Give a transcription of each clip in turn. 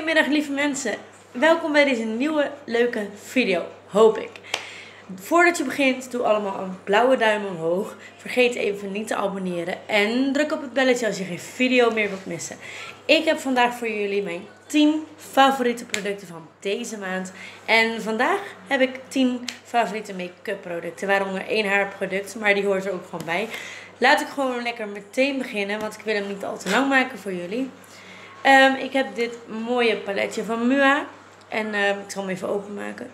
Goedemiddag lieve mensen, welkom bij deze nieuwe leuke video, hoop ik. Voordat je begint, doe allemaal een blauwe duim omhoog. Vergeet even niet te abonneren en druk op het belletje als je geen video meer wilt missen. Ik heb vandaag voor jullie mijn 10 favoriete producten van deze maand. En vandaag heb ik 10 favoriete make-up producten, waaronder 1 haarproduct, maar die hoort er ook gewoon bij. Laat ik gewoon lekker meteen beginnen, want ik wil hem niet al te lang maken voor jullie. Ik heb dit mooie paletje van Mua. En ik zal hem even openmaken.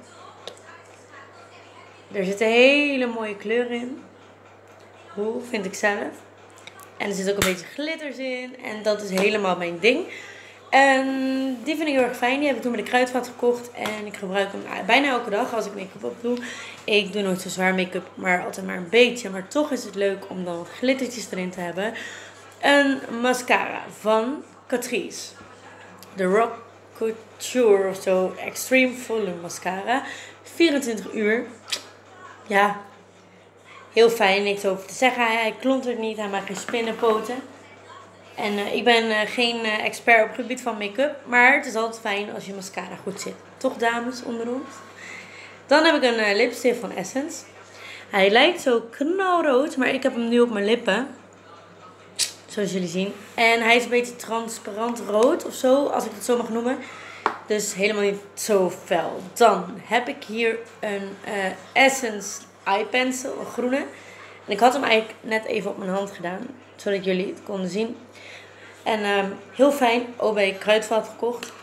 Er zitten hele mooie kleuren in. Hoe vind ik zelf. En er zit ook een beetje glitters in. En dat is helemaal mijn ding. En die vind ik heel erg fijn. Die heb ik toen bij de Kruidvat gekocht. En ik gebruik hem bijna elke dag als ik make-up op doe. Ik doe nooit zo zwaar make-up, maar altijd maar een beetje. Maar toch is het leuk om dan glittertjes erin te hebben. Een mascara van Catrice. De Rock Couture of zo. Extreme Volume Mascara. 24 uur. Ja, heel fijn, niks over te zeggen. Hij klontert niet, hij maakt geen spinnenpoten. En ik ben geen expert op het gebied van make-up. Maar het is altijd fijn als je mascara goed zit. Toch dames onder ons? Dan heb ik een lipstift van Essence. Hij lijkt zo knalrood, maar ik heb hem nu op mijn lippen. Zoals jullie zien. En hij is een beetje transparant rood of zo, als ik het zo mag noemen. Dus helemaal niet zo fel. Dan heb ik hier een Essence Eye Pencil, een groene. En ik had hem eigenlijk net even op mijn hand gedaan, zodat jullie het konden zien. En heel fijn, ook bij Kruidvat gekocht.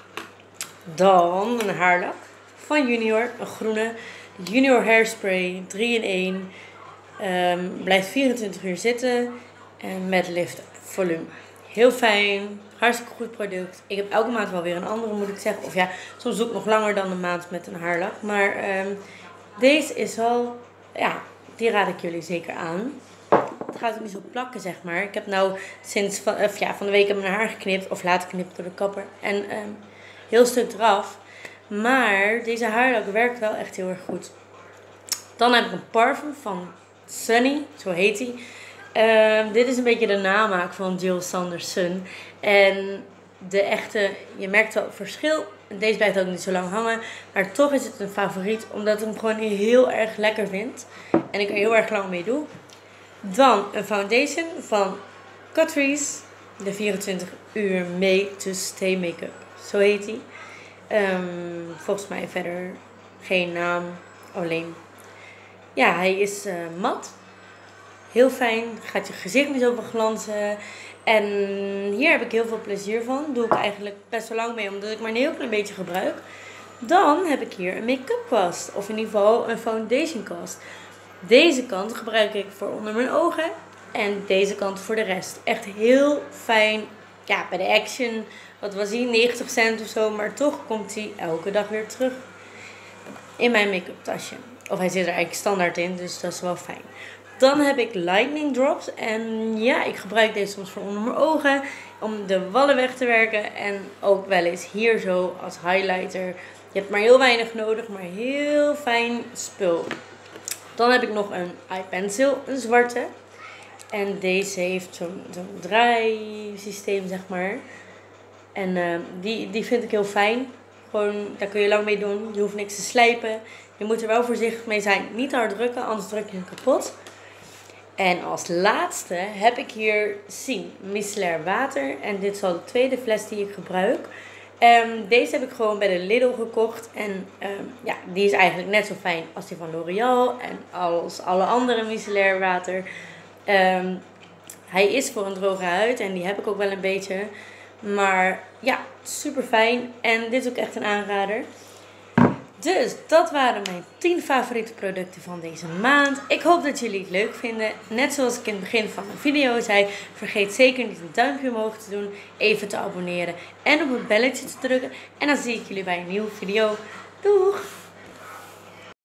Dan een haarlak van Junior, een groene. Junior Hairspray, 3-in-1. Blijft 24 uur zitten. En met lift volume. Heel fijn. Hartstikke goed product. Ik heb elke maand wel weer een andere, moet ik zeggen. Of ja, soms doe ik nog langer dan een maand met een haarlak. Maar deze is wel, ja, die raad ik jullie zeker aan. Het gaat ook niet zo plakken, zeg maar. Ik heb nou sinds van de week heb mijn haar geknipt. Of laten knippen door de kapper. En heel stuk eraf. Maar deze haarlak werkt wel echt heel erg goed. Dan heb ik een parfum van Sunny. Zo heet hij. Dit is een beetje de namaak van Jill Sanders Sun. En de echte, je merkt wel het verschil. Deze blijft ook niet zo lang hangen. Maar toch is het een favoriet. Omdat ik hem gewoon heel erg lekker vind. En ik er heel erg lang mee doe. Dan een foundation van Catrice. De 24 uur Made to Stay Make-up. Zo heet hij. Volgens mij verder geen naam. Alleen. Ja, hij is mat. Heel fijn, gaat je gezicht niet zo glanzen. En hier heb ik heel veel plezier van. Doe ik eigenlijk best wel lang mee, omdat ik maar een heel klein beetje gebruik. Dan heb ik hier een make-up kwast. Of in ieder geval een foundation kwast. Deze kant gebruik ik voor onder mijn ogen. En deze kant voor de rest. Echt heel fijn. Ja, bij de Action, wat was hij, 90 cent of zo. Maar toch komt hij elke dag weer terug in mijn make-up tasje. Of hij zit er eigenlijk standaard in, dus dat is wel fijn. Dan heb ik lightning drops. En ja, ik gebruik deze soms voor onder mijn ogen. Om de wallen weg te werken. En ook wel eens hier zo als highlighter. Je hebt maar heel weinig nodig, maar heel fijn spul. Dan heb ik nog een eye pencil, een zwarte. En deze heeft zo'n draaisysteem, zeg maar. En die vind ik heel fijn. Gewoon, daar kun je lang mee doen. Je hoeft niks te slijpen. Je moet er wel voorzichtig mee zijn. Niet te hard drukken, anders druk je hem kapot. En als laatste heb ik hier Sien micellair water. En dit is al de tweede fles die ik gebruik. Deze heb ik gewoon bij de Lidl gekocht. En ja, die is eigenlijk net zo fijn als die van L'Oréal. En als alle andere micellair water. Hij is voor een droge huid. En die heb ik ook wel een beetje. Maar ja, super fijn. En dit is ook echt een aanrader. Dus dat waren mijn 10 favoriete producten van deze maand. Ik hoop dat jullie het leuk vinden. Net zoals ik in het begin van mijn video zei. Vergeet zeker niet een duimpje omhoog te doen. Even te abonneren. En op het belletje te drukken. En dan zie ik jullie bij een nieuwe video. Doeg!